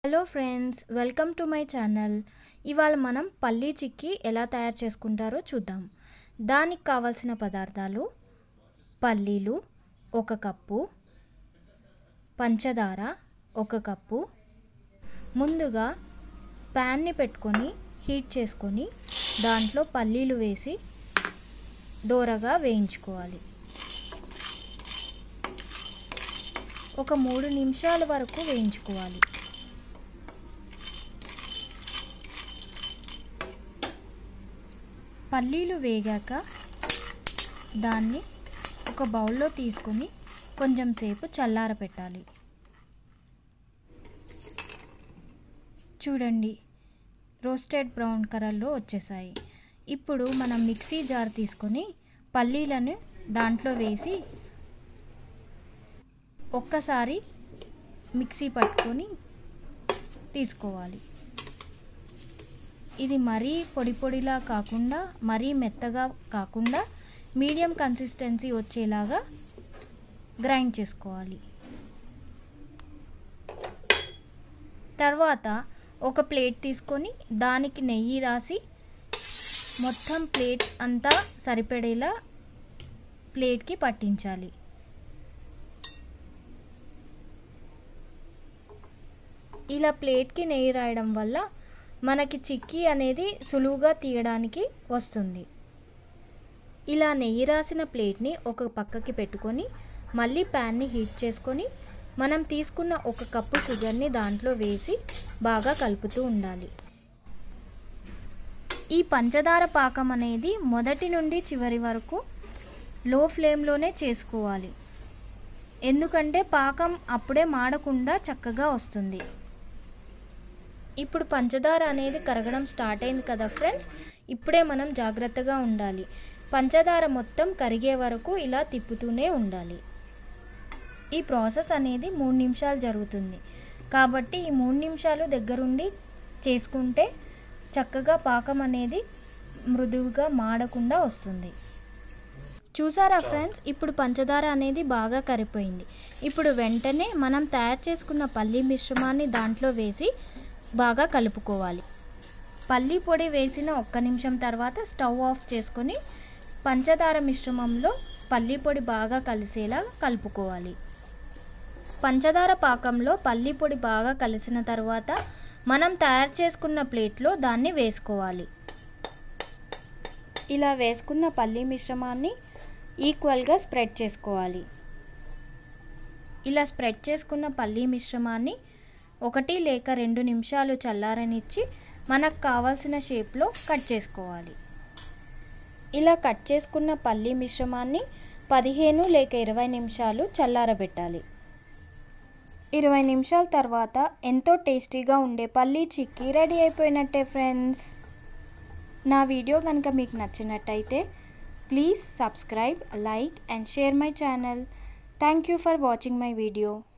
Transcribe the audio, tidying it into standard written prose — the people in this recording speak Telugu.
Hello friends, welcome to my channel. ఇవాళ మనం పల్లీ చిక్కీ ఎలా తయారు చేసుకుంటారో చూద్దాం. దానికి కావాల్సిన పదార్థాలు: పల్లీలు 1 కప్పు, పంచదార 1 కప్పు. ముందుగా ప్యాన్ని పెట్టుకొని హీట్ చేసుకొని దాంట్లో పల్లీలు వేసి దోరగా వేయించుకోవాలి. ఒక 3 నిమిషాల వరకు వేయించుకోవాలి. పల్లీలు వేగాక దాన్ని ఒక బౌల్లో తీసుకొని కొంచెం సేపు చల్లారపెట్టాలి. చూడండి, రోస్టెడ్ బ్రౌన్ కలర్లో వచ్చేసాయి. ఇప్పుడు మనం మిక్సీ జార్ తీసుకొని పల్లీలను దాంట్లో వేసి ఒక్కసారి మిక్సీ పట్టుకొని తీసుకోవాలి. ఇది మరీ పొడి పొడిలా కాకుండా మరీ మెత్తగా కాకుండా మీడియం కన్సిస్టెన్సీ వచ్చేలాగా గ్రైండ్ చేసుకోవాలి. తర్వాత ఒక ప్లేట్ తీసుకొని దానికి నెయ్యి రాసి మొత్తం ప్లేట్ అంతా సరిపడేలా ప్లేట్కి పట్టించాలి. ఇలా ప్లేట్కి నెయ్యి రాయడం వల్ల మనకి చిక్కీ అనేది సులువుగా తీయడానికి వస్తుంది. ఇలా నెయ్యి రాసిన ప్లేట్ని ఒక పక్కకి పెట్టుకొని మళ్ళీ ప్యాన్ని హీట్ చేసుకొని మనం తీసుకున్న 1 కప్పు షుగర్ని దాంట్లో వేసి బాగా కలుపుతూ ఉండాలి. ఈ పంచదార పాకం అనేది మొదటి నుండి చివరి వరకు లో ఫ్లేమ్లోనే చేసుకోవాలి. ఎందుకంటే పాకం అప్పుడే మాడకుండా చక్కగా వస్తుంది. ఇప్పుడు పంచదార అనేది కరగడం స్టార్ట్ అయింది కదా ఫ్రెండ్స్, ఇప్పుడే మనం జాగ్రత్తగా ఉండాలి. పంచదార మొత్తం కరిగే వరకు ఇలా తిప్పుతూనే ఉండాలి. ఈ ప్రాసెస్ అనేది 3 నిమిషాలు జరుగుతుంది కాబట్టి ఈ 3 నిమిషాలు దగ్గరుండి చేసుకుంటే చక్కగా పాకం అనేది మృదువుగా మాడకుండా వస్తుంది. చూసారా ఫ్రెండ్స్, ఇప్పుడు పంచదార అనేది బాగా కరిగిపోయింది. ఇప్పుడు వెంటనే మనం తయారు చేసుకున్న పల్లీ మిశ్రమాన్ని దాంట్లో వేసి బాగా కలుపుకోవాలి. పల్లీ పొడి వేసిన 1 నిమిషం తర్వాత స్టవ్ ఆఫ్ చేసుకొని పంచదార మిశ్రమంలో పల్లీ పొడి బాగా కలిసేలా కలుపుకోవాలి. పంచదార పాకంలో పల్లీ పొడి బాగా కలిసిన తర్వాత మనం తయారు చేసుకున్న ప్లేట్లో దాన్ని వేసుకోవాలి. ఇలా వేసుకున్న పల్లీ మిశ్రమాన్ని ఈక్వల్గా స్ప్రెడ్ చేసుకోవాలి. ఇలా స్ప్రెడ్ చేసుకున్న పల్లీ మిశ్రమాన్ని 1 లేక 2 నిమిషాలు చల్లారనిచ్చి మనకు కావాల్సిన షేప్లో కట్ చేసుకోవాలి. ఇలా కట్ చేసుకున్న పల్లీ మిశ్రమాన్ని 15 లేక 20 నిమిషాలు చల్లారబెట్టాలి. 20 నిమిషాల తర్వాత ఎంతో టేస్టీగా ఉండే పల్లీ చిక్కీ రెడీ అయిపోయినట్టే ఫ్రెండ్స్. నా వీడియో కనుక మీకు నచ్చినట్టయితే please subscribe, like and share my channel. Thank you for watching my video.